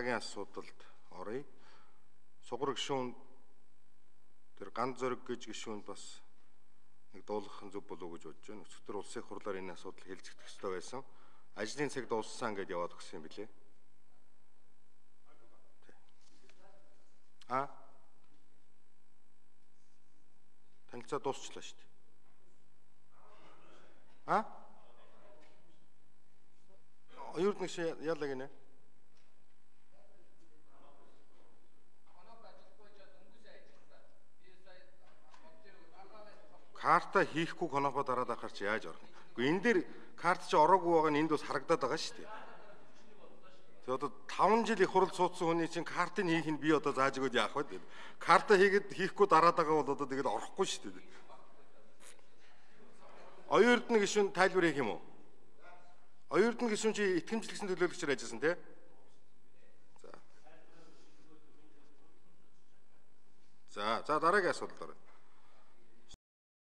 дараагийн асуудалд оръё. Сугар гишүүн тэр Ган зориг гэж гишүүнд бас нэг дуулгах нь зөв болов уу гэж бодож байна. Өчигдөр улсын хурлаар энэ асуудал хэлцэгдэх ёстой байсан. Ажлын цаг дууссан гэдээ яваад өгсөн юм билээ. Танилцаа дуусчлаа шүү дээ. Оюутны шиг яалаа гинэ. Карта хийхгүй конопо дараад ахаар чи яаж орно? Гэхдээ энэ дээр карт чи ороогүй байгаа нь энд бас харагдаад байгаа шүү дээ. Тэгээ одоо 5 жил их хурал суудсан хүний чинь картыг хийх нь би одоо зааж өгөөд яах вэ? Карта хийхгүй дараад байгаа бол одоо тэгээд орохгүй шүү дээ. Оюутны гишүүн тайлбар хийх юм уу? Оюутны гишүүн чи итгэмжлэгсэн төлөөлөгчөөр ажилласан тий? За дараагийн асуудал орё.